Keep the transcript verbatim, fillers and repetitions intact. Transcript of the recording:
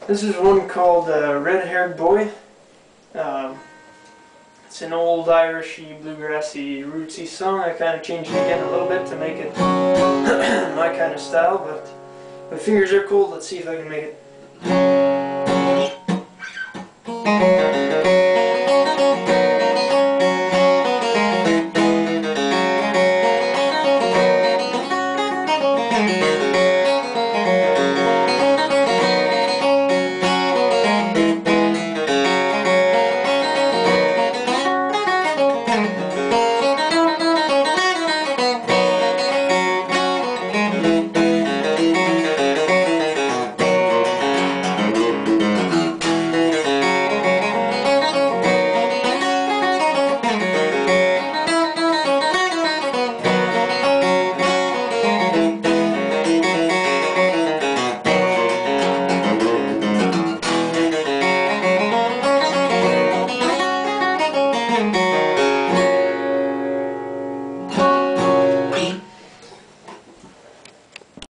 This is one called uh, Red Haired Boy. Um, it's an old Irishy, bluegrassy, rootsy song. I kind of changed it again a little bit to make it my kind of style, but my fingers are cold. Let's see if I can make it.